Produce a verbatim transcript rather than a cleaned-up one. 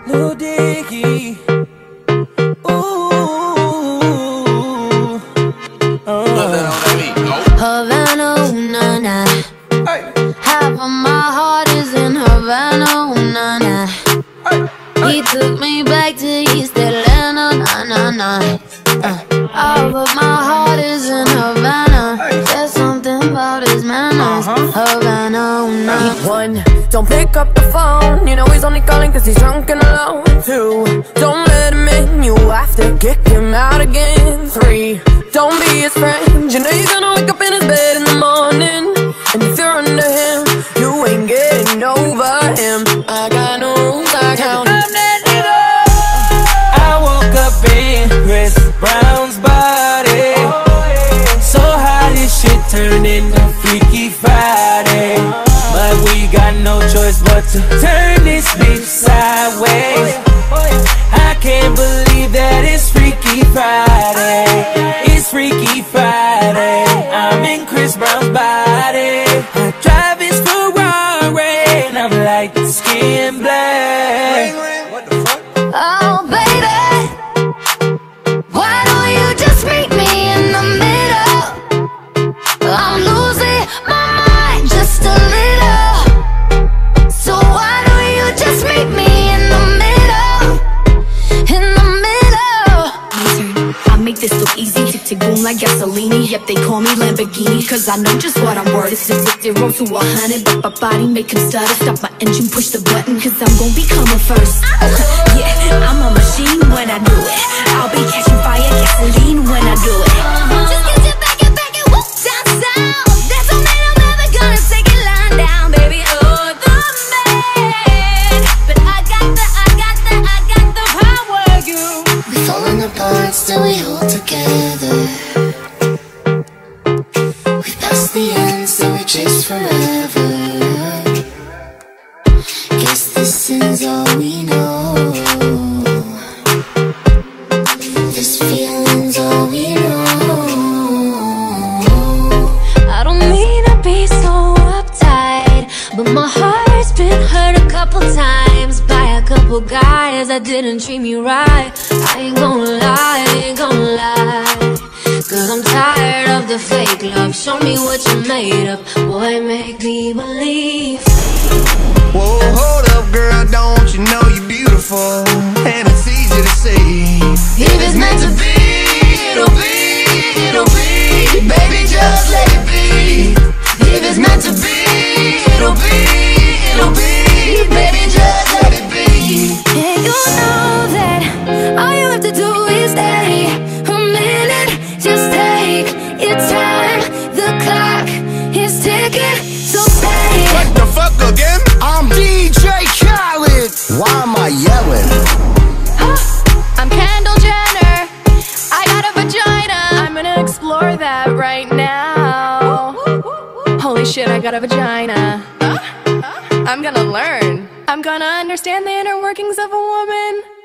New Diggy. Ooh, oh. Havana, ooh, na na. Half of my heart is in Havana, ooh, na na. He took me back to East Atlanta, na na na. Uh, half of my heart is in Havana. There's something about his manners. Havana, ooh, na. One, don't pick up the phone. You know he's only calling cause he's drunk and alone. Two, don't let him in. You have to kick him out again. Three, don't be his friend. You know you're gonna wake up in his bed in the morning. And if you're under him, you ain't getting over him. I got no rules, I count. I'm letting it go. I woke up in Chris Brown's body. So how this shit turned into Freaky Friday. But we got no choice but to turn this bitch sideways. I can't believe that it's Freaky Friday. It's Freaky Friday. I'm in Chris Brown's body. I drive his Ferrari and I'm light skin black. What the fuck? Oh baby, why don't you just meet me in the middle? I'm losing my mind just a little. So why don't you just meet me in the middle? In the middle. My turn. I make this look easy. Tick tick boom like Gasolini. Yep, they call me Lamborghini cause I know just what I'm worth. It's a zero to a hundred, but my body make him stutter. Stop my engine, push the button cause I'm gon' be coming first. Okay, yeah, I'm a machine when I do it. I'll be catching fire, gasoline when I do it. Just get your back and back and whoop down south. That's all that I'm ever gonna take it lying down, baby. Oh, the man. But I got the, I got the, I got the power, you. We falling apart, still we hold together. We passed the end, still we chase forever. Guess this is all we know. This feeling's all we know. I don't mean to be so uptight, but my heart's been hurt a couple times by a couple guys that didn't treat me right. I ain't gonna lie, I ain't gonna lie, cause I'm tired of the fake love. Show me what you made of, boy, make me believe. Whoa, hold up, girl, don't you know you're beautiful? And it's easy to see. If it's meant to be, it'll be, it'll be. Baby, just let it be. if it's meant to be, It'll be, it'll be. Baby, just let it be. and you know that all you have to do is stay a minute. Just take your time, the clock is ticking, so stay. What the fuck again? I'm D J Khaled. Why am I yelling? I'm Kendall Jenner. I got a vagina. I'm gonna explore that right now. Holy shit, I got a vagina. I'm gonna learn. I'm gonna understand the inner workings of a woman.